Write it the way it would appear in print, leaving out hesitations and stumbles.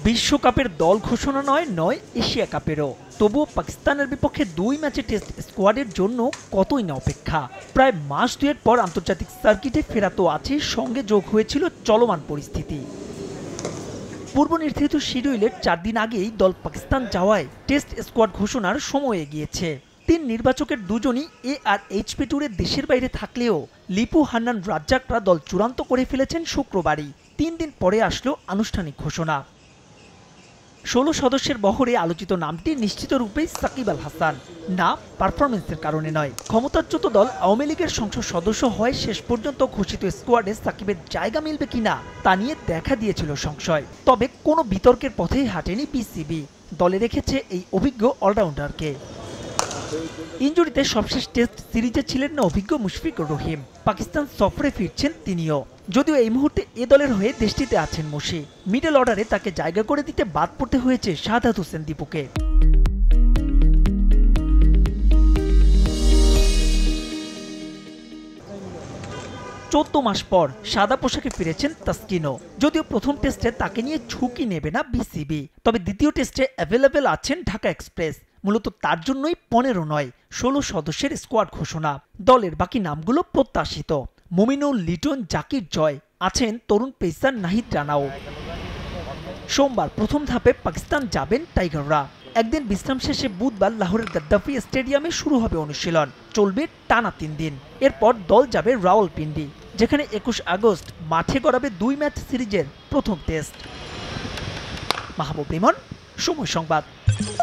বিশ্বকাপের দল ঘোষণা নয় এশিয়া কাপেরও। তবুও পাকিস্তানের বিপক্ষে 2 ম্যাচে টেস্ট স্কোয়াডের জন্য কতই না অপেক্ষা। প্রায় মাস দুয়েক পর আন্তর্জাতিক সার্কিটে ফেরা তো আছে, সঙ্গে যোগ হয়েছিল চলমান পরিস্থিতি। পূর্ব নির্ধারিত শিডিউলের 4 দিন আগেই দল পাকিস্তান যাওয়ায় টেস্ট স্কোয়াড ঘোষণার সময় এগিয়েছে। 3 নির্বাচকের দুজনই ARHP ট্যুরে দেশের বাইরে থাকলেও লিপু, হান্নান, রাজ্জাকরা দল চূড়ান্ত করে ফেলেছেন শুক্রবারই। 3 দিন পরে আসলো আনুষ্ঠানিক ঘোষণা। 16 সদস্যের বহরে আলোচিত নামটি নিশ্চিত রূপেই সাকিব আল হাসান। না, পারফরমেন্সের কারণে নয়, ক্ষমতাচ্যুত দল আওয়ামী লীগের সংসদ সদস্য হয়ে শেষ পর্যন্ত ঘোষিত স্কোয়াডে সাকিবের জায়গা মিলবে কিনা তা নিয়ে দেখা দিয়েছিল সংশয়। তবে কোনো বিতর্কের পথেই হাঁটেনি পিসিবি, দলে রেখেছে এই অভিজ্ঞ অলরাউন্ডারকে। ইনজুরিতে সবশেষ টেস্ট সিরিজে ছিলেন না অভিজ্ঞ মুশফিকুর রহিম। পাকিস্তান সফরে ফিরছেন তিনিও, যদিও এই মুহূর্তে এ দলের হয়ে দেশটিতে আছেন মুশি। মিডল অর্ডারে তাকে জায়গা করে দিতে বাদ পড়তে হয়েছে শাহাদাত হোসেন দীপুকে। 14 মাস পর সাদা পোশাকে ফিরেছেন তাসকিনও। যদিও প্রথম টেস্টে তাকে নিয়ে ঝুঁকি নেবে না বিসিবি, তবে দ্বিতীয় টেস্টে অ্যাভেলেবেল আছেন ঢাকা এক্সপ্রেস। মূলত তার জন্যই 15 নয় 16 সদস্যের স্কোয়াড ঘোষণা। দলের বাকি নামগুলো প্রত্যাশিত: মুমিনুল, লিটন, জাকির জয়, আছেন তরুণ পেসার নাহিদ রানাও। সোমবার প্রথম ধাপে পাকিস্তান যাবেন টাইগাররা। একদিন বিশ্রাম শেষে বুধবার লাহোরের গাদ্দাফি স্টেডিয়ামে শুরু হবে অনুশীলন, চলবে টানা 3 দিন। এরপর দল যাবে রাওয়ালপিন্ডি, যেখানে 21 আগস্ট মাঠে গড়াবে 2 ম্যাচ সিরিজের প্রথম টেস্ট। মাহবুব রিমন, সময় সংবাদ।